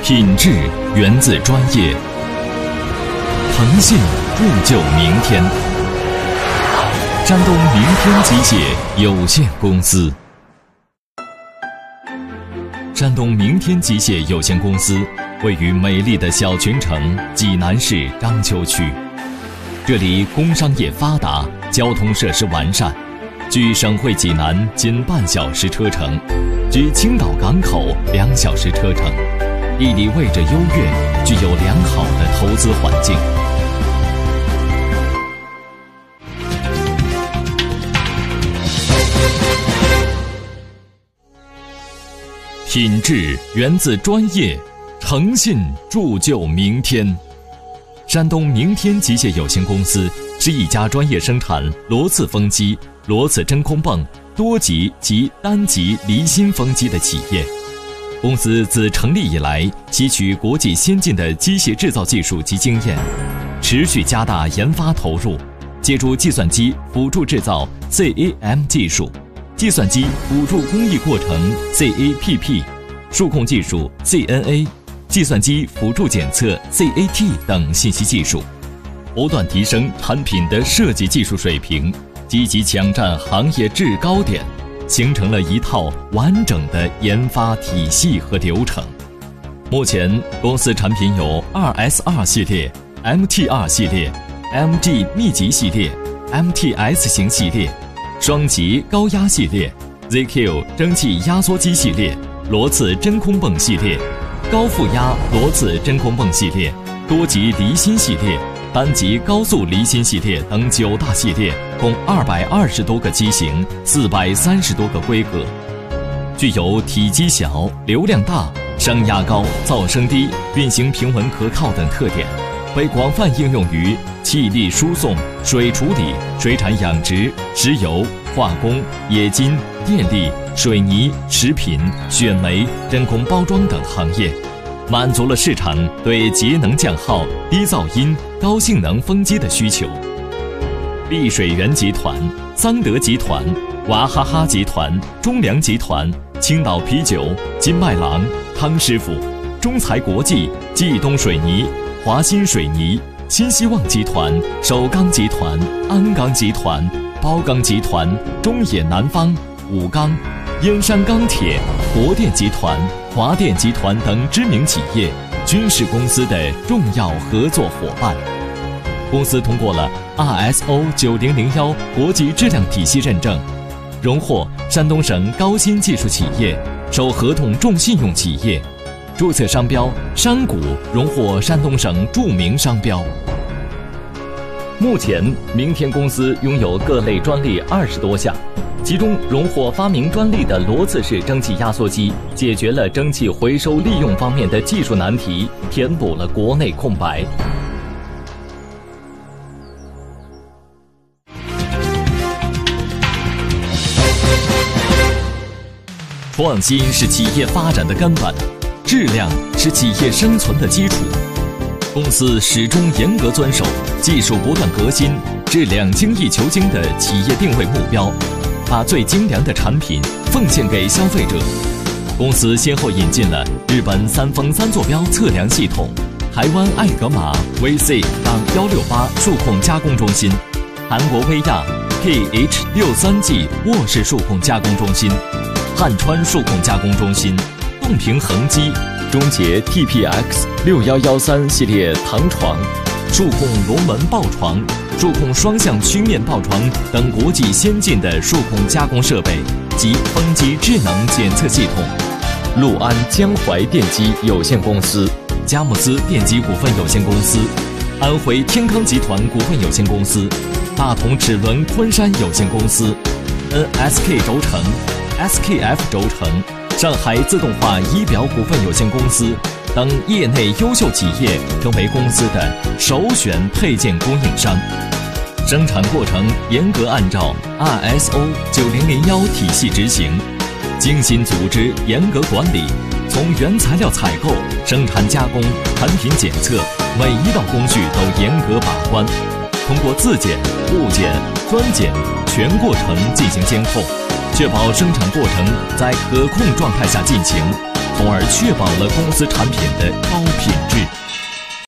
品质源自专业，诚信铸就明天。山东明天机械有限公司。山东明天机械有限公司位于美丽的小群城济南市章丘区，这里工商业发达，交通设施完善，距省会济南仅半小时车程，距青岛港口2小时车程，地理位置优越，具有良好的投资环境。品质源自专业，诚信铸就明天。山东明天机械有限公司是一家专业生产螺丝风机、螺丝真空泵、多级及单级离心风机的企业。公司自成立以来，吸取国际先进的机械制造技术及经验，持续加大研发投入，借助计算机辅助制造 CAM 技术、计算机辅助工艺过程 CAPP、数控技术 CNA、计算机辅助检测 CAT 等信息技术，不断提升产品的设计技术水平，积极抢占行业制高点，形成了一套完整的研发体系和流程。目前，公司产品有 2S2 系列、MT2 系列、MG 密集系列、MTS 型系列、双级高压系列、ZQ 蒸汽压缩机系列、螺丝真空泵系列、高负压螺丝真空泵系列、多级离心系列、单级高速离心系列等9大系列，共220多个机型，430多个规格，具有体积小、流量大、声压高、噪声低、运行平稳可靠等特点，被广泛应用于气力输送、水处理、水产养殖、石油、化工、冶金、电力、水泥、食品、选煤、真空包装等行业，满足了市场对节能降耗、低噪音、高性能风机的需求。丽水源集团、桑德集团、娃哈哈集团、中粮集团、青岛啤酒、金麦郎、汤师傅、中材国际、冀东水泥、华新水泥、新希望集团、首钢集团、鞍钢集团、包钢集团、中冶南方、武钢、燕山钢铁、国电集团、华电集团等知名企业均是公司的重要合作伙伴。公司通过了 ISO 9001国际质量体系认证，荣获山东省高新技术企业、首合同重信用企业，注册商标商股荣获山东省著名商标。目前，明天公司拥有各类专利20多项，其中荣获发明专利的螺丝式蒸汽压缩机，解决了蒸汽回收利用方面的技术难题，填补了国内空白。创新是企业发展的根本，质量是企业生存的基础。公司始终严格遵守技术不断革新、质量精益求精的企业定位目标，把最精良的产品奉献给消费者。公司先后引进了日本三丰3坐标测量系统、台湾艾格玛 VC-168 数控加工中心、韩国威亚 KH63G 卧式数控加工中心、汉川数控加工中心、动平衡机、中捷 TPX6113 系列躺床、数控龙门抱床、数控双向曲面抱床等国际先进的数控加工设备及风机智能检测系统。陆安江淮电机有限公司、佳木斯电机股份有限公司、安徽天康集团股份有限公司、大同齿轮昆山有限公司、NSK 轴承、SKF 轴承、上海自动化仪表股份有限公司等业内优秀企业成为公司的首选配件供应商。生产过程严格按照 ISO 9001体系执行，精心组织，严格管理，从原材料采购、生产加工、产品检测，每一道工序都严格把关，通过自检、物检、专检全过程进行监控，确保生产过程在可控状态下进行， 从而确保了公司产品的高品质。